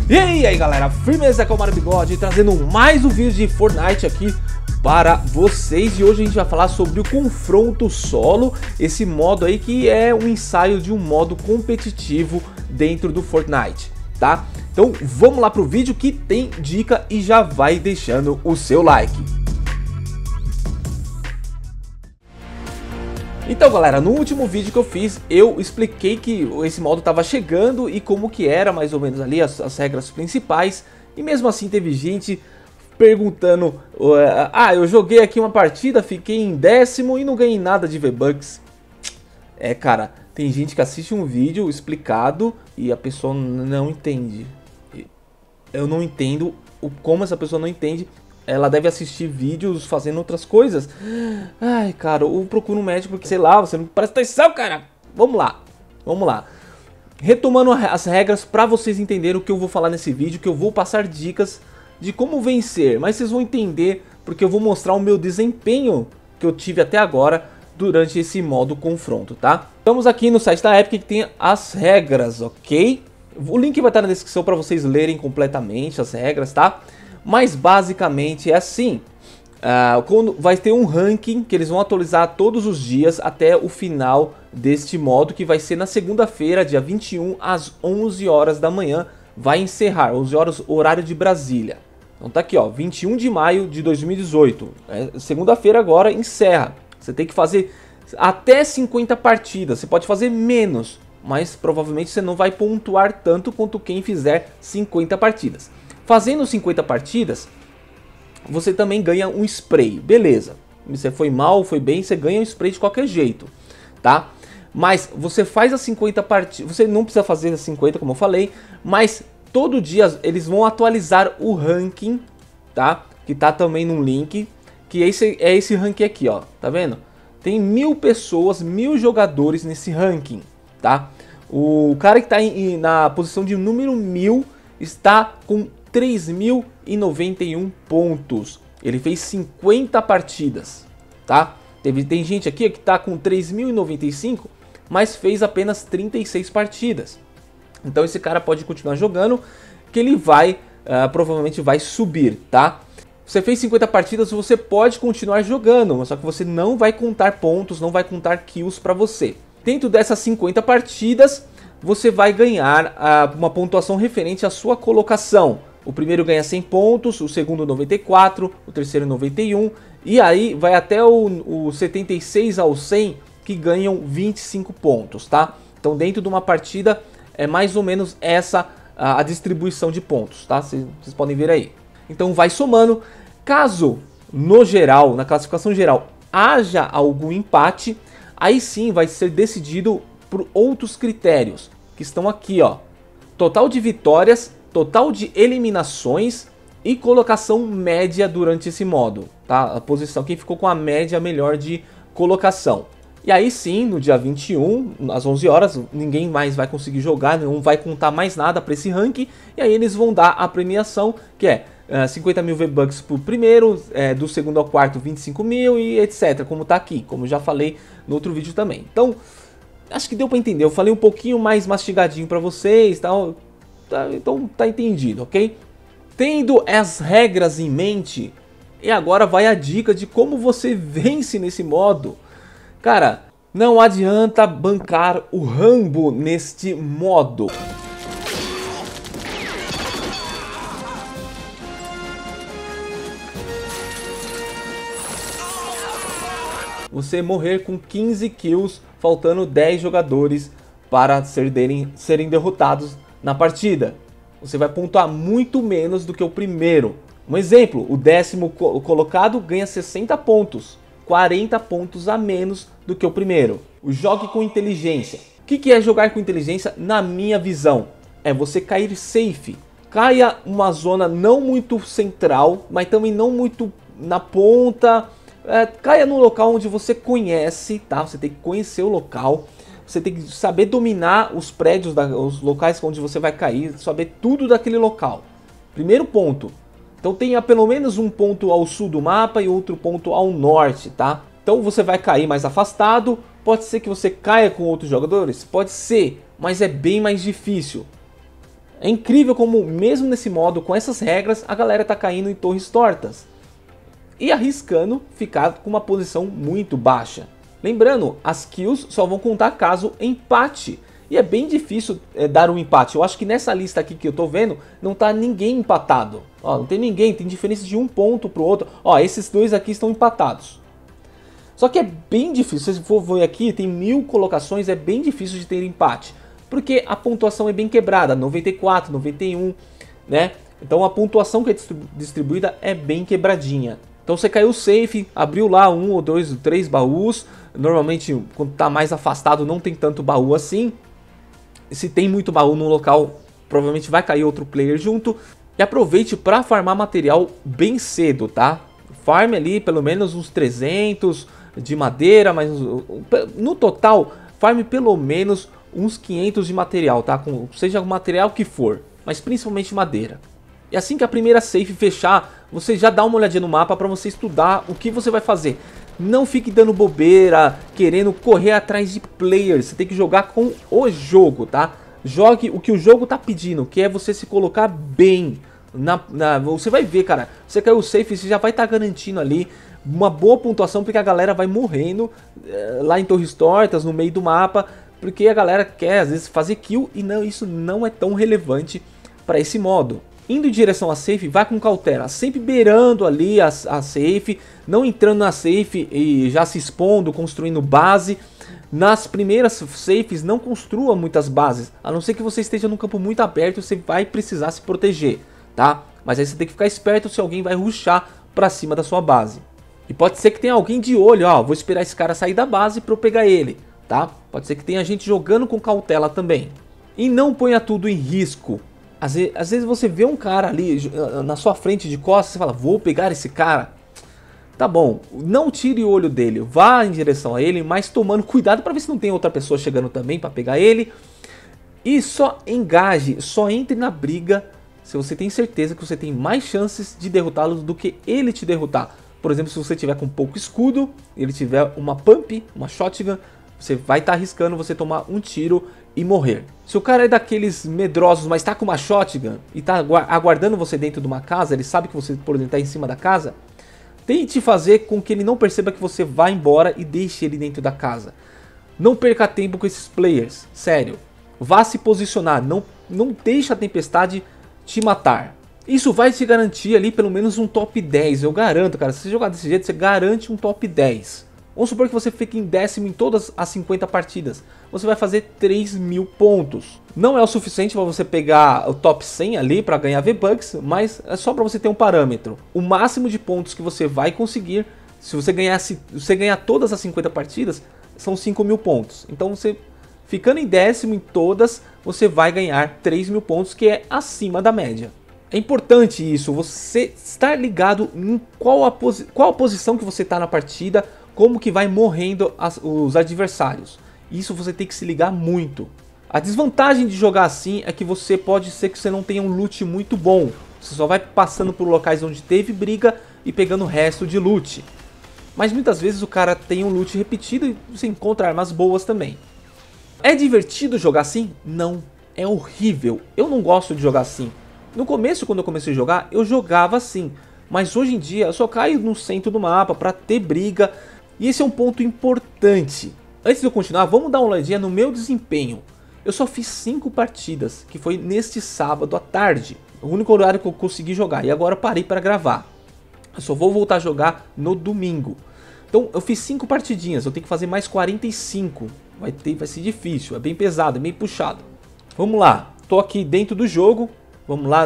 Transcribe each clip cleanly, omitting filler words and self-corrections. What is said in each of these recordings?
E aí galera, firmeza, com o Mario Bigode, trazendo mais um vídeo de Fortnite aqui para vocês. E hoje a gente vai falar sobre o confronto solo, esse modo aí que é um ensaio de um modo competitivo dentro do Fortnite, tá? Então vamos lá pro vídeo que tem dica e já vai deixando o seu like. Então galera, no último vídeo que eu fiz, eu expliquei que esse modo estava chegando e como que era mais ou menos ali as regras principais. E mesmo assim teve gente perguntando, eu joguei aqui uma partida, fiquei em 10º e não ganhei nada de V-Bucks. É cara, tem gente que assiste um vídeo explicado e a pessoa não entende. Eu não entendo como essa pessoa não entende. Ela deve assistir vídeos fazendo outras coisas. Ai, cara, ou procura um médico porque, sei lá, você não presta atenção, cara. Vamos lá. Retomando as regras para vocês entenderem o que eu vou falar nesse vídeo, que eu vou passar dicas de como vencer. Mas vocês vão entender porque eu vou mostrar o meu desempenho que eu tive até agora durante esse modo confronto, tá? Estamos aqui no site da Epic que tem as regras, ok? O link vai estar na descrição para vocês lerem completamente as regras, tá? Mas basicamente é assim, quando vai ter um ranking que eles vão atualizar todos os dias até o final deste modo, que vai ser na segunda-feira, dia 21, às 11 horas da manhã, vai encerrar, 11 horas horário de Brasília. Então tá aqui ó, 21 de maio de 2018, segunda-feira agora encerra. Você tem que fazer até 50 partidas, você pode fazer menos, mas provavelmente você não vai pontuar tanto quanto quem fizer 50 partidas. Fazendo 50 partidas, você também ganha um spray, beleza. Você foi mal, foi bem, você ganha um spray de qualquer jeito, tá? Mas você faz as 50 partidas, você não precisa fazer as 50 como eu falei, mas todo dia eles vão atualizar o ranking, tá? Que tá também no link, que é esse ranking aqui, ó, tá vendo? Tem 1000 pessoas, 1000 jogadores nesse ranking, tá? O cara que tá na posição de número 1000 está com 3.091 pontos. Ele fez 50 partidas, tá? Tem gente aqui que tá com 3.095, mas fez apenas 36 partidas. Então esse cara pode continuar jogando, que ele vai, provavelmente vai subir, tá? Você fez 50 partidas, você pode continuar jogando, só que você não vai contar pontos, não vai contar kills para você. Dentro dessas 50 partidas, você vai ganhar uma pontuação referente à sua colocação. O primeiro ganha 100 pontos, o segundo 94, o terceiro 91, e aí vai até o 76 ao 100 que ganham 25 pontos, tá? Então dentro de uma partida é mais ou menos essa a distribuição de pontos, tá? Vocês podem ver aí. Então vai somando, caso no geral, na classificação geral, haja algum empate, aí sim vai ser decidido por outros critérios, que estão aqui, ó. Total de vitórias, total de eliminações e colocação média durante esse modo, tá? A posição, quem ficou com a média melhor de colocação. E aí sim, no dia 21, às 11 horas, ninguém mais vai conseguir jogar, não vai contar mais nada para esse ranking. E aí eles vão dar a premiação, que é 50 mil V-Bucks pro primeiro, do segundo ao quarto 25 mil e etc. Como tá aqui, como já falei no outro vídeo também. Então, acho que deu para entender, eu falei um pouquinho mais mastigadinho para vocês, tal. Então tá entendido, ok? Tendo as regras em mente, e agora vai a dica de como você vence nesse modo. Cara, não adianta bancar o Rambo neste modo. Você morrer com 15 kills, faltando 10 jogadores para serem derrotados na partida. Você vai pontuar muito menos do que o primeiro. Um exemplo, o 10º colocado ganha 60 pontos, 40 pontos a menos do que o primeiro. Jogue com inteligência. O que é jogar com inteligência na minha visão? É você cair safe. Caia uma zona não muito central, mas também não muito na ponta. Caia num local onde você conhece, tá? Você tem que conhecer o local. Você tem que saber dominar os prédios, os locais onde você vai cair, saber tudo daquele local. Primeiro ponto. Então tenha pelo menos um ponto ao sul do mapa e outro ponto ao norte, tá? Então você vai cair mais afastado. Pode ser que você caia com outros jogadores? Pode ser, mas é bem mais difícil. É incrível como mesmo nesse modo, com essas regras, a galera tá caindo em torres tortas e arriscando ficar com uma posição muito baixa. Lembrando, as kills só vão contar caso empate. E é bem difícil dar um empate. Eu acho que nessa lista aqui que eu tô vendo, não tá ninguém empatado. Ó, não tem ninguém, tem diferença de um ponto pro outro. Ó, esses dois aqui estão empatados. Só que é bem difícil, se for ver aqui, tem 1000 colocações, é bem difícil de ter empate. Porque a pontuação é bem quebrada, 94, 91, né? Então a pontuação que é distribuída é bem quebradinha. Então você caiu safe, abriu lá 1 ou 2 ou 3 baús. Normalmente quando tá mais afastado não tem tanto baú assim. Se tem muito baú no local, provavelmente vai cair outro player junto. E aproveite para farmar material bem cedo, tá? Farme ali pelo menos uns 300 de madeira, mas no total farme pelo menos uns 500 de material, tá? Seja o material que for, mas principalmente madeira. E assim que a primeira safe fechar, você já dá uma olhadinha no mapa para você estudar o que você vai fazer. Não fique dando bobeira, querendo correr atrás de players. Você tem que jogar com o jogo, tá? Jogue o que o jogo tá pedindo, que é você se colocar bem. Você vai ver, cara, você caiu safe, você já vai estar garantindo ali uma boa pontuação, porque a galera vai morrendo lá em torres tortas, no meio do mapa, porque a galera quer às vezes fazer kill e não, isso não é tão relevante para esse modo. Indo em direção à safe, vai com cautela, sempre beirando ali a safe, não entrando na safe e já se expondo, construindo base. Nas primeiras safes não construa muitas bases, a não ser que você esteja num campo muito aberto, você vai precisar se proteger, tá? Mas aí você tem que ficar esperto se alguém vai rushar pra cima da sua base. E pode ser que tenha alguém de olho, ó, vou esperar esse cara sair da base pra eu pegar ele, tá? Pode ser que tenha gente jogando com cautela também. E não ponha tudo em risco. Às vezes você vê um cara ali na sua frente de costas, você fala, vou pegar esse cara. Tá bom, não tire o olho dele, vá em direção a ele, mas tomando cuidado para ver se não tem outra pessoa chegando também para pegar ele. E só engaje, só entre na briga se você tem certeza que você tem mais chances de derrotá-los do que ele te derrotar. Por exemplo, se você tiver com pouco escudo, ele tiver uma pump, uma shotgun, você vai estar arriscando você tomar um tiro e morrer. Se o cara é daqueles medrosos, mas tá com uma shotgun e tá aguardando você dentro de uma casa, ele sabe que você, por exemplo, tá em cima da casa, tente fazer com que ele não perceba que você vai embora e deixe ele dentro da casa. Não perca tempo com esses players, sério. Vá se posicionar, não deixe a tempestade te matar. Isso vai te garantir ali pelo menos um top 10, eu garanto, cara. Se você jogar desse jeito, você garante um top 10. Vamos supor que você fique em 10º em todas as 50 partidas. Você vai fazer 3.000 pontos. Não é o suficiente para você pegar o top 100 ali para ganhar V-Bucks, mas é só para você ter um parâmetro. O máximo de pontos que você vai conseguir, se você ganhar todas as 50 partidas, são 5.000 pontos. Então você ficando em 10º em todas, você vai ganhar 3.000 pontos, que é acima da média. É importante isso, você estar ligado em qual a posição que você está na partida, como que vai morrendo os adversários. Isso você tem que se ligar muito. A desvantagem de jogar assim é que pode ser que você não tenha um loot muito bom. Você só vai passando por locais onde teve briga e pegando o resto de loot. Mas muitas vezes o cara tem um loot repetido e você encontra armas boas também. É divertido jogar assim? Não. É horrível. Eu não gosto de jogar assim. No começo, quando eu comecei a jogar, eu jogava assim. Mas hoje em dia eu só caio no centro do mapa para ter briga. E esse é um ponto importante. Antes de eu continuar, vamos dar uma olhadinha no meu desempenho. Eu só fiz 5 partidas, que foi neste sábado à tarde. O único horário que eu consegui jogar. E agora parei para gravar. Eu só vou voltar a jogar no domingo. Então eu fiz 5 partidinhas, eu tenho que fazer mais 45. Vai ser difícil, é bem pesado, é meio puxado. Vamos lá, tô aqui dentro do jogo. Vamos lá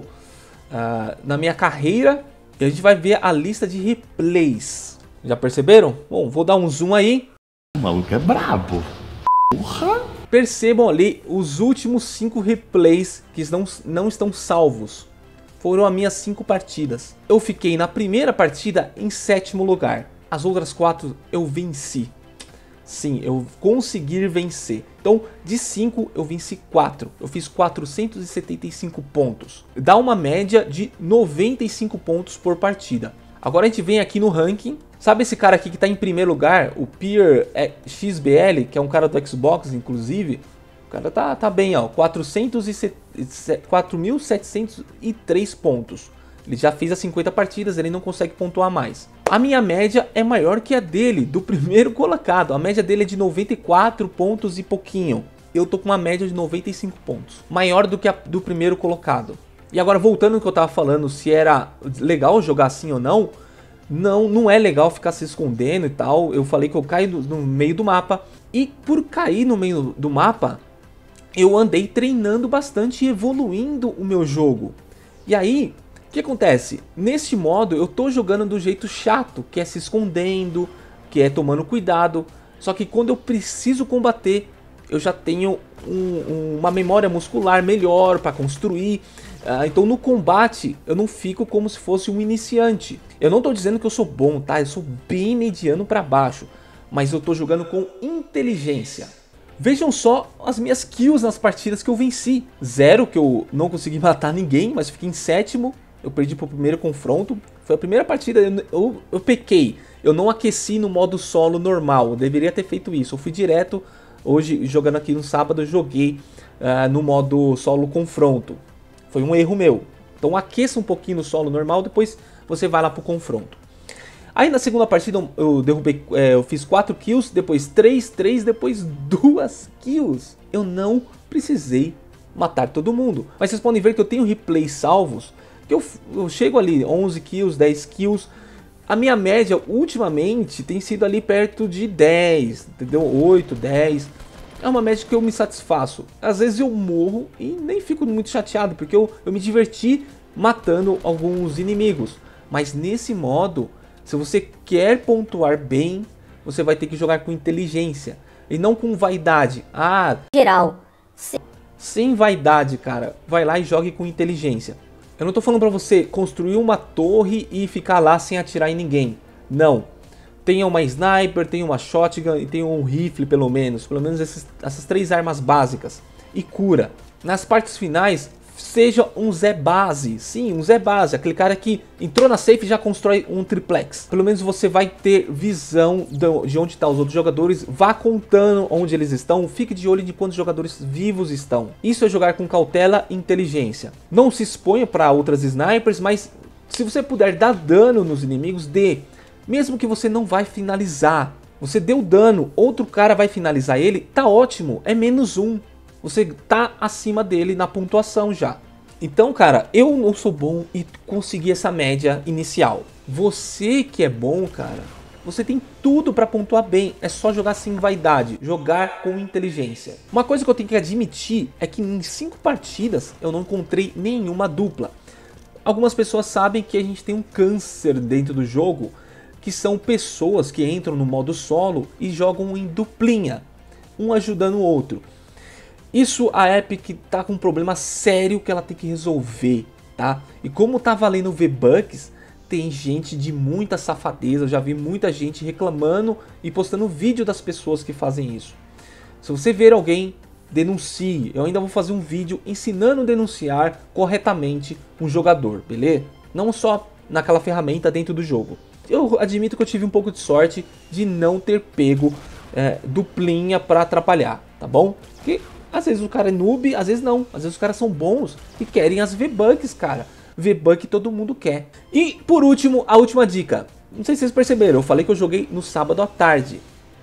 na minha carreira. E a gente vai ver a lista de replays. Já perceberam? Bom, vou dar um zoom aí. O maluco é brabo. Porra! Percebam ali os últimos 5 replays que não estão salvos. Foram as minhas 5 partidas. Eu fiquei na primeira partida em 7º lugar. As outras 4 eu venci. Sim, eu consegui vencer. Então, de 5 eu venci 4. Eu fiz 475 pontos. Dá uma média de 95 pontos por partida. Agora a gente vem aqui no ranking. Sabe esse cara aqui que está em primeiro lugar? O Pier XBL, que é um cara do Xbox, inclusive. O cara tá bem, ó, 4.703 pontos. Ele já fez as 50 partidas, ele não consegue pontuar mais. A minha média é maior que a dele, do primeiro colocado. A média dele é de 94 pontos e pouquinho. Eu tô com uma média de 95 pontos. Maior do que a do primeiro colocado. E agora, voltando ao que eu tava falando, se era legal jogar assim ou não. Não é legal ficar se escondendo e tal. Eu falei que eu caio no meio do mapa. E por cair no meio do mapa, eu andei treinando bastante e evoluindo o meu jogo. E aí, o que acontece? Nesse modo eu tô jogando do jeito chato, que é se escondendo, que é tomando cuidado. Só que quando eu preciso combater, eu já tenho uma memória muscular melhor para construir. Então no combate eu não fico como se fosse um iniciante. Eu não tô dizendo que eu sou bom, tá? Eu sou bem mediano para baixo. Mas eu tô jogando com inteligência. Vejam só as minhas kills nas partidas que eu venci. 0, que eu não consegui matar ninguém, mas fiquei em 7º. Eu perdi pro primeiro confronto. Foi a primeira partida, eu pequei. Eu não aqueci no modo solo normal, eu deveria ter feito isso. Eu fui direto, hoje jogando aqui no sábado, eu joguei no modo solo confronto. Foi um erro meu. Então aqueça um pouquinho no solo normal, depois você vai lá pro confronto. Aí na segunda partida eu fiz 4 kills, depois 3, depois 2 kills. Eu não precisei matar todo mundo. Mas vocês podem ver que eu tenho replays salvos, que eu chego ali 11 kills, 10 kills. A minha média ultimamente tem sido ali perto de 10, entendeu? 8, 10. É uma média que eu me satisfaço. Às vezes eu morro e nem fico muito chateado, porque eu me diverti matando alguns inimigos. Mas nesse modo, se você quer pontuar bem, você vai ter que jogar com inteligência e não com vaidade. Geral. Sem vaidade, cara. Vai lá e jogue com inteligência. Eu não tô falando pra você construir uma torre e ficar lá sem atirar em ninguém. Não. Tenha uma sniper, tenha uma shotgun e tenha um rifle pelo menos. Pelo menos essas 3 armas básicas. E cura. Nas partes finais, seja um Zé Base. Sim, um Zé Base. Aquele cara que entrou na safe e já constrói um triplex. Pelo menos você vai ter visão de onde estão os outros jogadores. Vá contando onde eles estão. Fique de olho de quantos jogadores vivos estão. Isso é jogar com cautela e inteligência. Não se exponha para outras snipers, mas se você puder dar dano nos inimigos, dê. Mesmo que você não vai finalizar. Você deu dano, outro cara vai finalizar ele, tá ótimo. É -1. Você tá acima dele na pontuação já. Então, cara, eu não sou bom e consegui essa média inicial. Você que é bom, cara, você tem tudo pra pontuar bem. É só jogar sem vaidade, jogar com inteligência. Uma coisa que eu tenho que admitir é que em 5 partidas eu não encontrei nenhuma dupla. Algumas pessoas sabem que a gente tem um câncer dentro do jogo, que são pessoas que entram no modo solo e jogam em duplinha, um ajudando o outro. Isso a Epic tá com um problema sério que ela tem que resolver, tá? E como tá valendo V-Bucks, tem gente de muita safadeza. Eu já vi muita gente reclamando e postando vídeo das pessoas que fazem isso. Se você ver alguém, denuncie. Eu ainda vou fazer um vídeo ensinando a denunciar corretamente um jogador, beleza? Não só naquela ferramenta dentro do jogo. Eu admito que eu tive um pouco de sorte de não ter pego duplinha pra atrapalhar, tá bom? Porque às vezes o cara é noob, às vezes não. Às vezes os caras são bons e querem as V-Bucks, cara. V-Buck todo mundo quer. E por último, a última dica. Não sei se vocês perceberam, eu falei que eu joguei no sábado à tarde.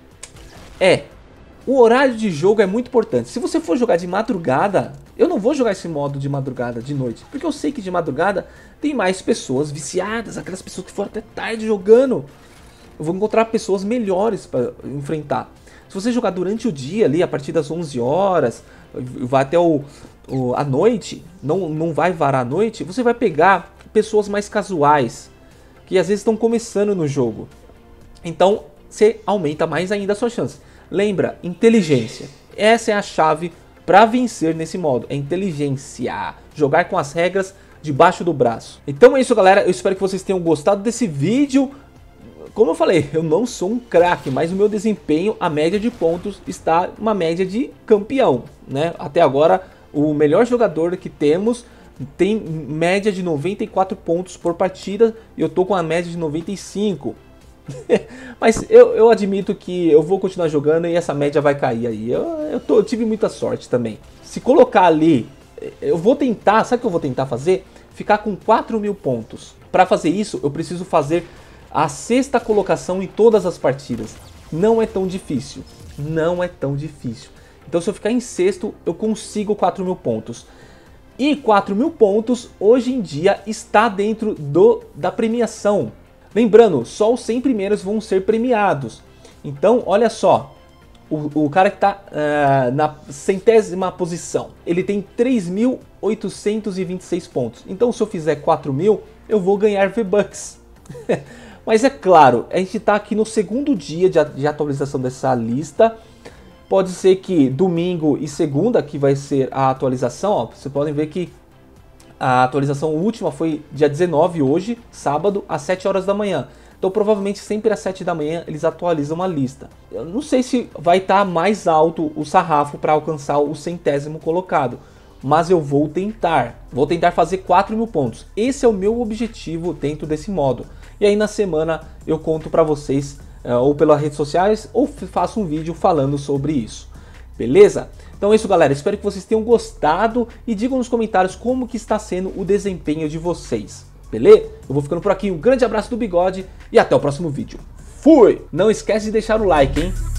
O horário de jogo é muito importante. Se você for jogar de madrugada, eu não vou jogar esse modo de madrugada, de noite. Porque eu sei que de madrugada tem mais pessoas viciadas, aquelas pessoas que foram até tarde jogando. Eu vou encontrar pessoas melhores para enfrentar. Se você jogar durante o dia ali, a partir das 11 horas, vai até a noite, não vai varar a noite, você vai pegar pessoas mais casuais, que às vezes estão começando no jogo. Então, você aumenta mais ainda a sua chance. Lembra, inteligência. Essa é a chave para vencer nesse modo. É inteligência. Jogar com as regras debaixo do braço. Então é isso, galera. Eu espero que vocês tenham gostado desse vídeo. Como eu falei, eu não sou um craque, mas o meu desempenho, a média de pontos, está uma média de campeão, né? Até agora, o melhor jogador que temos tem média de 94 pontos por partida e eu tô com a média de 95. Mas eu admito que eu vou continuar jogando e essa média vai cair aí. Eu tive muita sorte também. Se colocar ali, eu vou tentar, sabe o que eu vou tentar fazer? Ficar com 4.000 pontos. Para fazer isso, eu preciso fazer a 6ª colocação em todas as partidas. Não é tão difícil. Não é tão difícil. Então se eu ficar em 6º, eu consigo 4.000 pontos. E 4.000 pontos, hoje em dia, está dentro da premiação. Lembrando, só os 100 primeiros vão ser premiados. Então, olha só. O cara que está na 100ª posição, ele tem 3.826 pontos. Então, se eu fizer 4.000, eu vou ganhar V-Bucks. Mas é claro, a gente está aqui no 2º dia de atualização dessa lista. Pode ser que domingo e segunda, que vai ser a atualização, ó, vocês podem ver que a atualização última foi dia 19 hoje, sábado, às 7 horas da manhã. Então provavelmente sempre às 7 da manhã eles atualizam a lista. Eu não sei se vai estar mais alto o sarrafo para alcançar o 100º colocado. Mas eu vou tentar. Vou tentar fazer 4.000 pontos. Esse é o meu objetivo dentro desse modo. E aí na semana eu conto para vocês, ou pelas redes sociais, ou faço um vídeo falando sobre isso. Beleza? Então é isso, galera. Espero que vocês tenham gostado e digam nos comentários como que está sendo o desempenho de vocês. Beleza? Eu vou ficando por aqui. Um grande abraço do Bigode e até o próximo vídeo. Fui! Não esquece de deixar o like, hein?